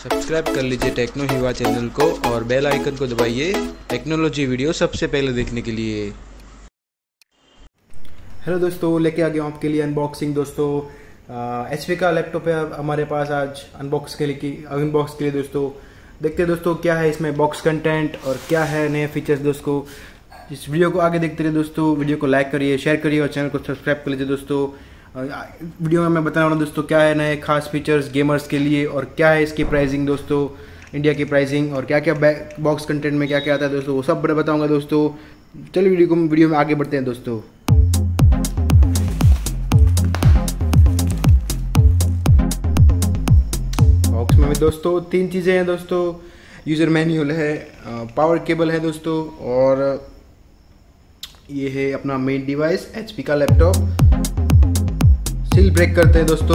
Subscribe कर लीजिए techno हिवा channel को और बेल आइकन को दबाइए टेक्नोलॉजी वीडियो सबसे पहले देखने के लिए। हेलो दोस्तों, लेके आ गया हूँ आपके लिए अनबॉक्सिंग। दोस्तों एचपी का लैपटॉप है हमारे पास आज अनबॉक्स के लिए। दोस्तों देखते हैं दोस्तों क्या है इसमें बॉक्स कंटेंट और क्या है नए फीचर्स। दोस्तों इस वीडियो को आगे देखते रहिए दोस्तों, वीडियो को लाइक करिए, शेयर करिए और चैनल को सब्सक्राइब कर लीजिए। दोस्तों वीडियो में मैं बताने वाला हूँ दोस्तों क्या है नए खास फीचर्स गेमर्स के लिए और क्या है इसकी प्राइसिंग दोस्तों, इंडिया की प्राइसिंग और क्या क्या बॉक्स कंटेंट में क्या क्या आता है दोस्तों, वो सब बताऊँगा दोस्तों। चलिए वीडियो में आगे बढ़ते हैं दोस्तों। बॉक्स में दोस्तों तीन चीज़ें हैं दोस्तों, यूज़र मैनुअल है, पावर केबल है दोस्तों और ये है अपना मेन डिवाइस एचपी का लैपटॉप। सील ब्रेक करते हैं दोस्तों,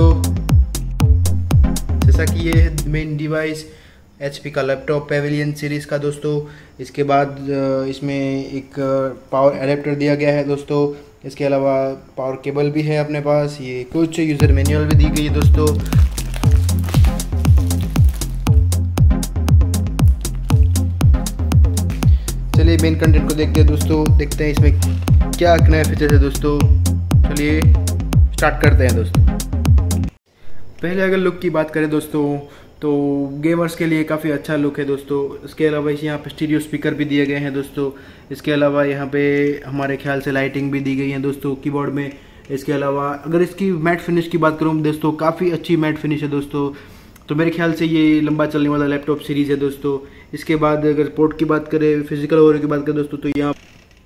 जैसा कि ये है मेन डिवाइस एचपी का लैपटॉप पेविलियन सीरीज़ का दोस्तों। इसके बाद इसमें एक पावर एडेप्टर दिया गया है दोस्तों। इसके अलावा पावर केबल भी है अपने पास, ये कुछ यूज़र मैनुअल भी दी गई है दोस्तों। चलिए मेन कंटेंट को देखते हैं दोस्तों, देखते हैं इसमें क्या नए फीचर्स है दोस्तों। चलिए स्टार्ट करते हैं दोस्तों। पहले अगर लुक की बात करें दोस्तों तो गेमर्स के लिए काफ़ी अच्छा लुक है दोस्तों। इसके अलावा इस यहाँ पे स्टीरियो स्पीकर भी दिए गए हैं दोस्तों। इसके अलावा यहाँ पे हमारे ख्याल से लाइटिंग भी दी गई है दोस्तों कीबोर्ड में। इसके अलावा अगर इसकी मैट फिनिश की बात करूँ दोस्तों, काफ़ी अच्छी मैट फिनिश है दोस्तों। तो मेरे ख्याल से ये लंबा चलने वाला लैपटॉप सीरीज़ है दोस्तों। इसके बाद अगर पोर्ट की बात करें, फिजिकल ओवरव्यू की बात करें दोस्तों, तो यहाँ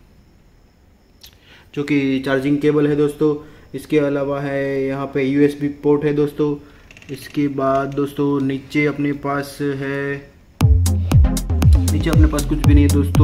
जो कि चार्जिंग केबल है दोस्तों। इसके अलावा है यहाँ पे यूएसबी पोर्ट है दोस्तों। इसके बाद दोस्तों नीचे अपने पास कुछ भी नहीं है दोस्तों।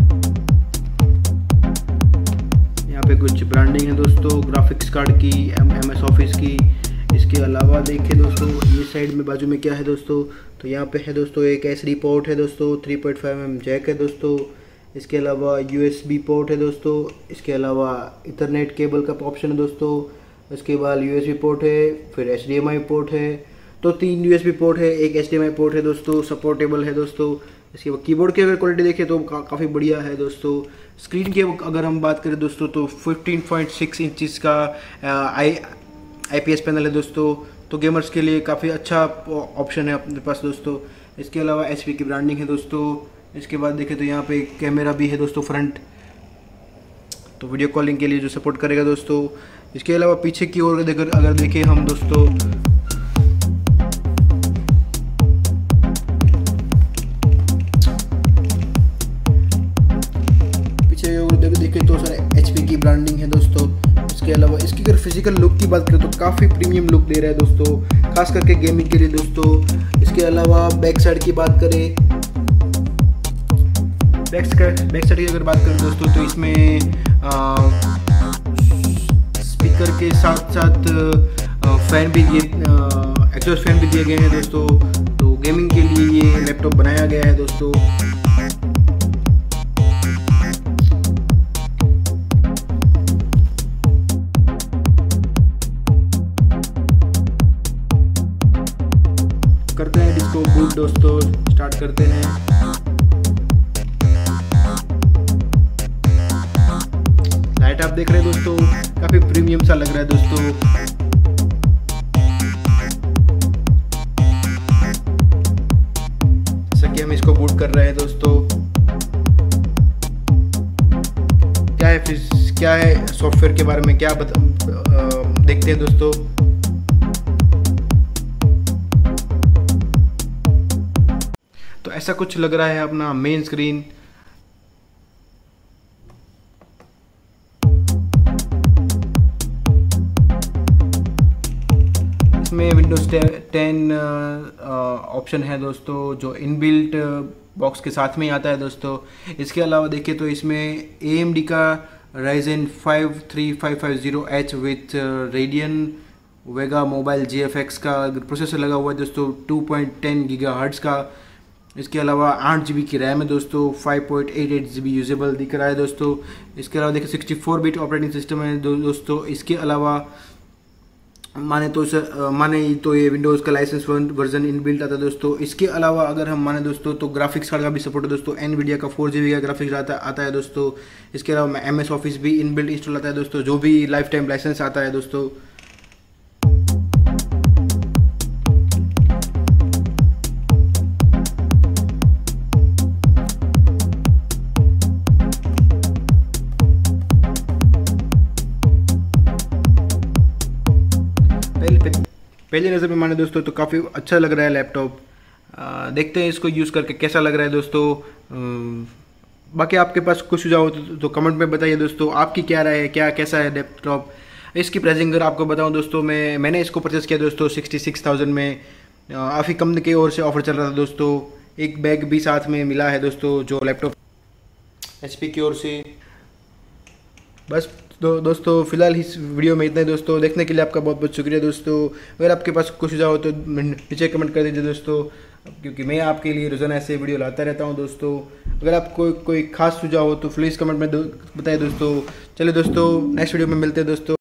यहाँ पे कुछ ब्रांडिंग है दोस्तों ग्राफिक्स कार्ड की, एमएस ऑफिस की। इसके अलावा देखिए दोस्तों ये साइड में बाजू में क्या है दोस्तों, तो यहाँ पे है दोस्तों एक एसडी पोर्ट है दोस्तों, 3.5mm जैक है दोस्तों। इसके अलावा यूएसबी पोर्ट है दोस्तों। इसके अलावा इथरनेट केबल का ऑप्शन है दोस्तों। इसके बाद यूएसबी पोर्ट है, फिर एचडीएमआई पोर्ट है। तो 3 यूएसबी पोर्ट है, एक एचडीएमआई पोर्ट है दोस्तों, सपोर्टेबल है दोस्तों। इसके बाद कीबोर्ड की अगर क्वालिटी देखें तो काफ़ी बढ़िया है दोस्तों। स्क्रीन की अगर हम बात करें दोस्तों तो 15.6 इंचज़ का आईपीएस पैनल है दोस्तों। तो गेमर्स के लिए काफ़ी अच्छा ऑप्शन है अपने पास दोस्तों। इसके अलावा एचपी की ब्रांडिंग है दोस्तों। इसके बाद देखें तो यहाँ पे कैमरा भी है दोस्तों फ्रंट, तो वीडियो कॉलिंग के लिए जो सपोर्ट करेगा दोस्तों। इसके अलावा पीछे की ओर अगर देखें हम दोस्तों, पीछे देखें तो सर एचपी की ब्रांडिंग है दोस्तों। इसके अलावा इसकी अगर फिजिकल लुक की बात करें तो काफ़ी प्रीमियम लुक दे रहा है दोस्तों, खास करके गेमिंग के लिए दोस्तों। इसके अलावा बैक साइड की बात करें, बैक साइड की अगर बात करें दोस्तों तो इसमें स्पीकर के साथ साथ फैन भी दिए, एग्जॉस्ट फैन भी दिए गए हैं दोस्तों। तो गेमिंग के लिए ये लैपटॉप बनाया गया है दोस्तों। करते हैं इसको बूट दोस्तों, स्टार्ट करते हैं। लाइट आप देख रहे हैं दोस्तों, काफी प्रीमियम सा लग रहा है दोस्तों। जैसा कि हम इसको बूट कर रहे हैं दोस्तों, क्या है सॉफ्टवेयर के बारे में क्या देखते हैं दोस्तों। तो ऐसा कुछ लग रहा है अपना मेन स्क्रीन। इसमें विंडोज 10 ऑप्शन है दोस्तों, जो इनबिल्ट बॉक्स के साथ में ही आता है दोस्तों। इसके अलावा देखिए तो इसमें AMD का Ryzen 5 3550H with Radeon Vega mobile GFX का प्रोसेसर लगा हुआ है दोस्तों, 2.10 GHz का। इसके अलावा 8 GB की रैम है दोस्तों, 5.88 GB यूजेबल दिख रहा है दोस्तों। इसके अलावा देखिए 64 बिट ऑपरेटिंग सिस्टम है दोस्तों। इसके अलावा माने तो ये विंडोज़ का लाइसेंस वर्जन इनबिल्ट आता है दोस्तों। इसके अलावा अगर हम माने दोस्तों तो ग्राफिक्स कार्ड का भी सपोर्ट है दोस्तों। एनवीडिया का 4GB का ग्राफिक्स आता है दोस्तों। इसके अलावा MS ऑफिस भी इनबिल्ट इंस्टॉल आता है दोस्तों, जो भी लाइफ टाइम लाइसेंस आता है दोस्तों। पहली नज़र में माने दोस्तों तो काफ़ी अच्छा लग रहा है लैपटॉप। देखते हैं इसको यूज़ करके कैसा लग रहा है दोस्तों। बाकी आपके पास कुछ सुझाव हो तो कमेंट में बताइए दोस्तों, आपकी क्या राय है, कैसा है लैपटॉप। इसकी प्राइसिंग अगर आपको बताऊं दोस्तों, मैंने इसको परचेस किया दोस्तों 66,000 में। काफ़ी कंपनी की ओर से ऑफर चल रहा था दोस्तों। एक बैग भी साथ में मिला है दोस्तों, जो लैपटॉप HP की ओर से। बस दोस्तों फिलहाल इस वीडियो में इतना ही दोस्तों। देखने के लिए आपका बहुत बहुत शुक्रिया दोस्तों। अगर आपके पास कुछ सुझाव हो तो नीचे कमेंट कर दीजिए दोस्तों, क्योंकि मैं आपके लिए रोज़ाना ऐसे वीडियो लाता रहता हूं दोस्तों। अगर आपको कोई खास सुझाव हो तो प्लीज़ कमेंट में बताइए दोस्तों। चलिए दोस्तों, नेक्स्ट वीडियो में मिलते हैं दोस्तों।